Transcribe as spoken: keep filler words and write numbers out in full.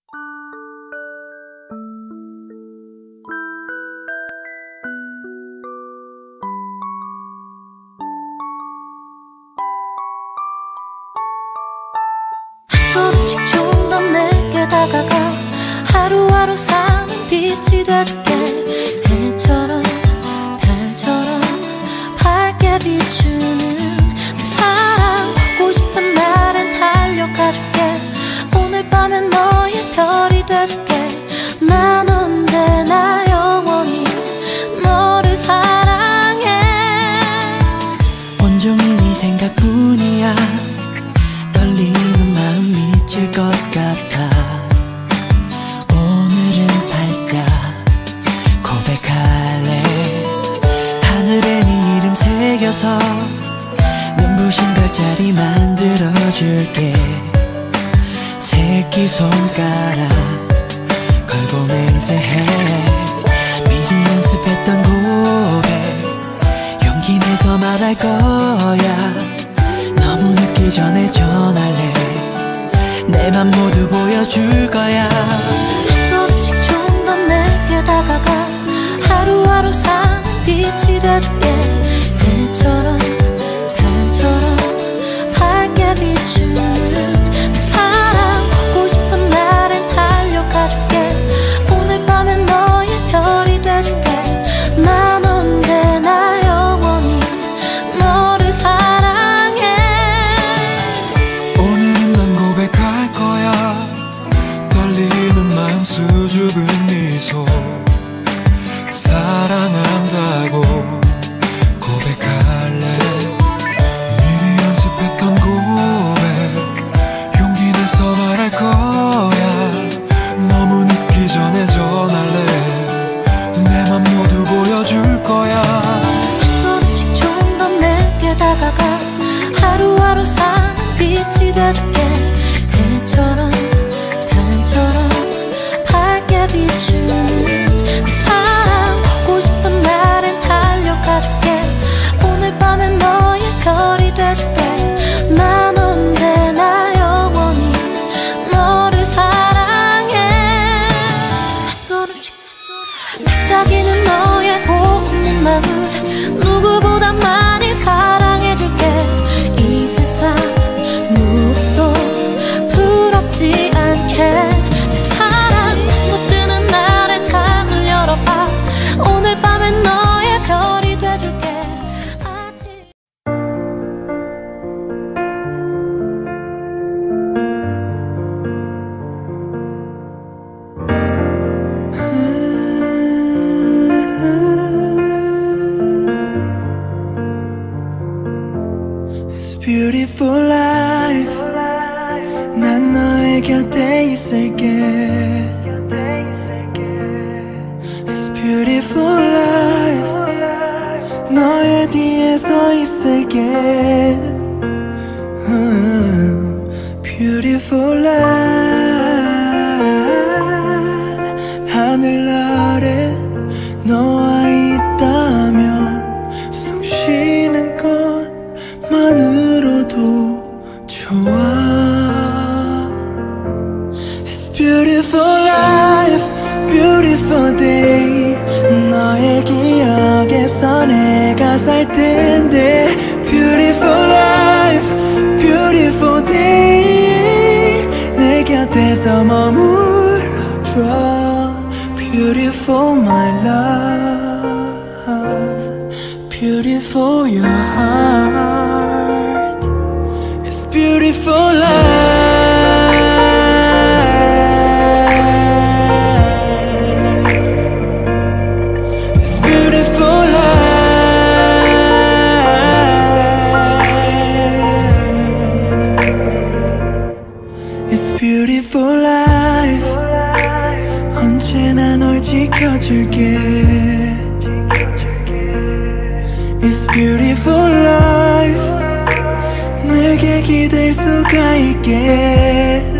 걸음씩 좀 더 내게 다가가 하루하루 사는 빛이 돼줄게. 해처럼 달처럼 밝게 비추는 내 사랑. 보고 싶은 날엔 달려가줄게. 오늘 밤엔 너의 별이 돼줄게. 난 언제나 영원히 너를 사랑해. 온종일 네 생각뿐이야. 떨리는 마음 미칠 것 같아. 오늘은 살짝 고백할래. 하늘에 네 이름 새겨서 눈부신 별자리 만들어줄게. 새끼손가락 걸고 맹세해. 미리 연습했던 고백 용기 내서 말할 거야. 너무 늦기 전에 전할래. 내 맘 모두 보여줄 거야. 걸음씩 좀 더 내게 다가가 하루하루 사는 빛이 돼줄게. 해처럼 달처럼 밝게 비추는 내 사랑. 보고 싶은 날엔 달려가줄게. 오늘 밤엔 너의 별이 돼줄게. 난 언제나 영원히 너를 사랑해. 오늘은 난 고백할 거야. 떨리는 마음 수줍은 미소. 사랑한다고 고백할래. 미리 연습했던 고백 용기 내서 말할 거야. 너무 늦기 전에 전할래. 내 맘 모두 보여줄 거야. 걸음씩 좀 더 내게 다가가 하루하루 사는 빛이 돼줄게. 해처럼 달처럼 밝게 비추는 내 사랑. 보고 싶은 날엔 달려가줄게. 오늘 밤엔 너의 별이 돼줄게. 난 언제나 영원히 너를 사랑해. 걸음씩 반짝이는 너의 고운 눈망울 누구보다 많이 사랑해줄게. 이 세상 무엇도 부럽지 않게. 내 사랑 잠못 드는 날엔 창을 열어봐. 오늘 밤엔 너의 별이 돼줄게. 아직 It's beautiful life. 난 너의 곁에 있을게. It's beautiful life. 너의 뒤에 서 있을게. 음, Beautiful life. 하늘 아래 너와 있다면 숨 쉬는 것만으로도 좋아. It's beautiful life, beautiful day. 너의 기억에서 내가 살 텐데. Beautiful life, beautiful day. 내 곁에서 머물러줘. Beautiful my love, beautiful your heart. It's beautiful life. Beautiful life. 언제나 널 지켜줄게. It's beautiful life. 내게 기댈 수가 있게.